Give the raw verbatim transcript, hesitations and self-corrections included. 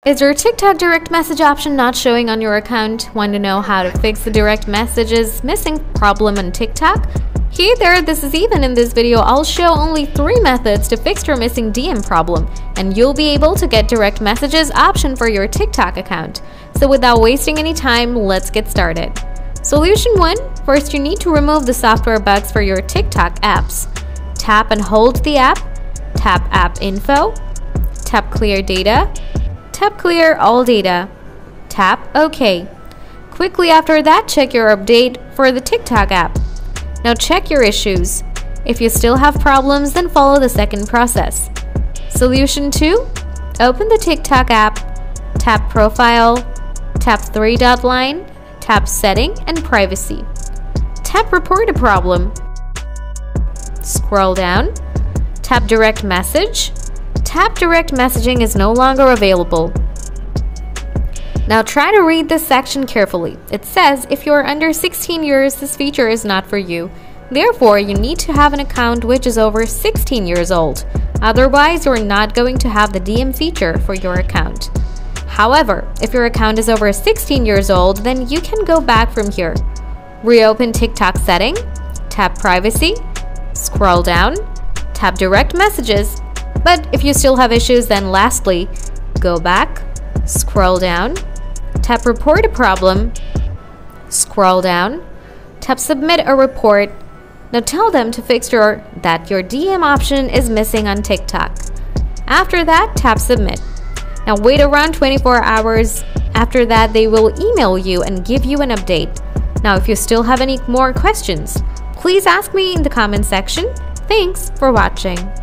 Is your TikTok direct message option not showing on your account? Want to know how to fix the direct messages missing problem on TikTok? Hey there, this is Ethan. In this video, I'll show only three methods to fix your missing D M problem, and you'll be able to get direct messages option for your TikTok account. So without wasting any time, let's get started. Solution one. First, you need to remove the software bugs for your TikTok apps. Tap and hold the app, tap App Info, tap Clear Data, tap Clear All Data, tap OK. Quickly after that, check your update for the TikTok app. Now check your issues. If you still have problems, then follow the second process. Solution two. Open the TikTok app, tap Profile, tap three-dot line, tap Setting and Privacy. Tap Report a Problem. Scroll down, tap Direct Message. Tap Direct Messaging is no longer available. Now try to read this section carefully. It says if you are under sixteen years, this feature is not for you. Therefore, you need to have an account which is over sixteen years old. Otherwise, you're not going to have the D M feature for your account. However, if your account is over sixteen years old, then you can go back from here. Reopen TikTok setting, tap Privacy, scroll down, tap Direct Messages. But if you still have issues, then lastly, go back, scroll down, tap Report a Problem, scroll down, tap Submit a Report. Now tell them to fix your that your D M option is missing on TikTok. After that, tap Submit. Now wait around twenty-four hours. After that, they will email you and give you an update. Now if you still have any more questions, please ask me in the comment section. Thanks for watching.